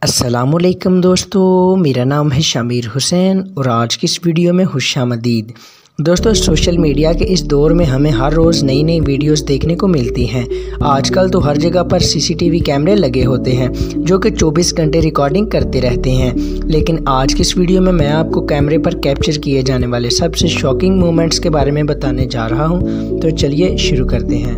अस्सलामुअलैकुम दोस्तों, मेरा नाम है शमीर हुसैन और आज की इस वीडियो में खुशामदीद। दोस्तों, सोशल मीडिया के इस दौर में हमें हर रोज़ नई नई वीडियोस देखने को मिलती हैं। आजकल तो हर जगह पर सीसीटीवी कैमरे लगे होते हैं जो कि 24 घंटे रिकॉर्डिंग करते रहते हैं। लेकिन आज की इस वीडियो में मैं आपको कैमरे पर कैप्चर किए जाने वाले सबसे शॉकिंग मोमेंट्स के बारे में बताने जा रहा हूँ। तो चलिए शुरू करते हैं।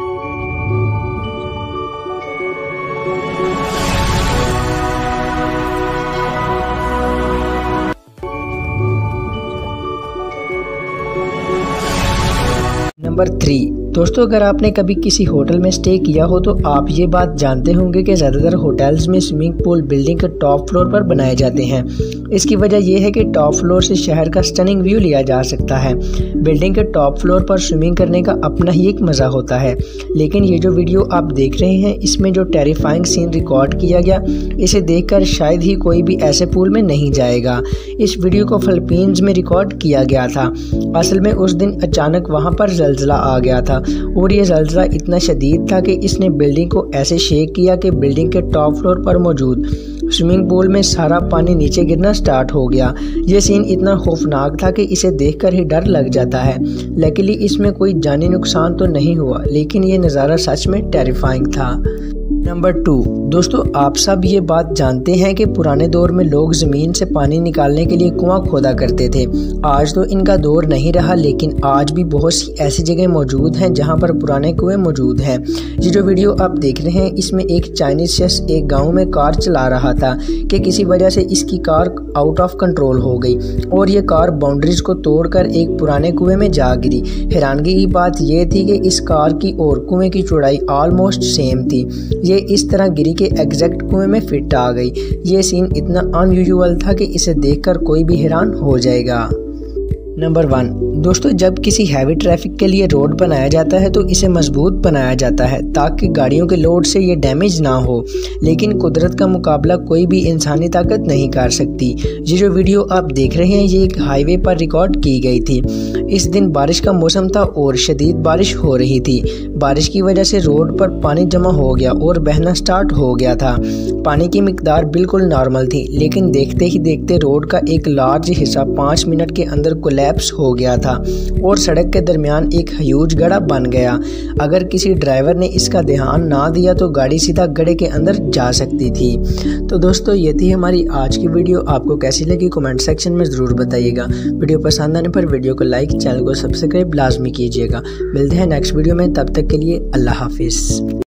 नंबर 3 दोस्तों, अगर आपने कभी किसी होटल में स्टे किया हो तो आप ये बात जानते होंगे कि ज़्यादातर होटल्स में स्विमिंग पूल बिल्डिंग के टॉप फ्लोर पर बनाए जाते हैं। इसकी वजह यह है कि टॉप फ्लोर से शहर का स्टनिंग व्यू लिया जा सकता है। बिल्डिंग के टॉप फ्लोर पर स्विमिंग करने का अपना ही एक मज़ा होता है। लेकिन ये जो वीडियो आप देख रहे हैं, इसमें जो टेरिफाइंग सीन रिकॉर्ड किया गया, इसे देखकर शायद ही कोई भी ऐसे पूल में नहीं जाएगा। इस वीडियो को फिलीपींस में रिकॉर्ड किया गया था। असल में उस दिन अचानक वहाँ पर ज़ल्ज़ला आ गया था और ये ज़ल्ज़ला इतना शदीद था कि इसने बिल्डिंग को ऐसे शेक किया कि बिल्डिंग के टॉप फ्लोर पर मौजूद स्विमिंग पूल में सारा पानी नीचे गिरना स्टार्ट हो गया। ये सीन इतना खौफनाक था कि इसे देखकर ही डर लग जाता है। लकीली इसमें कोई जानी नुकसान तो नहीं हुआ, लेकिन ये नज़ारा सच में टेरिफाइंग था। नंबर 2 दोस्तों, आप सब ये बात जानते हैं कि पुराने दौर में लोग ज़मीन से पानी निकालने के लिए कुआं खोदा करते थे। आज तो इनका दौर नहीं रहा, लेकिन आज भी बहुत सी ऐसी जगह मौजूद हैं जहां पर पुराने कुएं मौजूद हैं। ये जो वीडियो आप देख रहे हैं, इसमें एक चाइनीज शख्स एक गांव में कार चला रहा था कि किसी वजह से इसकी कार आउट ऑफ कंट्रोल हो गई और ये कार बाउंड्रीज को तोड़कर एक पुराने कुएं में जा गिरी। हैरानगी की बात यह थी कि इस कार की और कुएं की चौड़ाई ऑलमोस्ट सेम थी। ये इस तरह गिरी के एग्जैक्ट कुएं में फिट आ गई। ये सीन इतना अनयूजुअल था कि इसे देखकर कोई भी हैरान हो जाएगा। नंबर 1 दोस्तों, जब किसी हैवी ट्रैफिक के लिए रोड बनाया जाता है तो इसे मजबूत बनाया जाता है ताकि गाड़ियों के लोड से ये डैमेज ना हो। लेकिन कुदरत का मुकाबला कोई भी इंसानी ताकत नहीं कर सकती। ये जो वीडियो आप देख रहे हैं, ये एक हाईवे पर रिकॉर्ड की गई थी। इस दिन बारिश का मौसम था और शदीद बारिश हो रही थी। बारिश की वजह से रोड पर पानी जमा हो गया और बहना स्टार्ट हो गया था। पानी की मिकदार बिल्कुल नॉर्मल थी, लेकिन देखते ही देखते रोड का एक लार्ज हिस्सा 5 मिनट के अंदर कोलैप्स हो गया था और सड़क के दरमियान एक ह्यूज गड्ढा बन गया। अगर किसी ड्राइवर ने इसका ध्यान ना दिया तो गाड़ी सीधा गड्ढे के अंदर जा सकती थी। तो दोस्तों, ये थी हमारी आज की वीडियो। आपको कैसी लगी कमेंट सेक्शन में ज़रूर बताइएगा। वीडियो पसंद आने पर वीडियो को लाइक, चैनल को सब्सक्राइब लाजमी कीजिएगा। मिलते हैं नेक्स्ट वीडियो में, तब तक के लिए अल्लाह हाफिज़।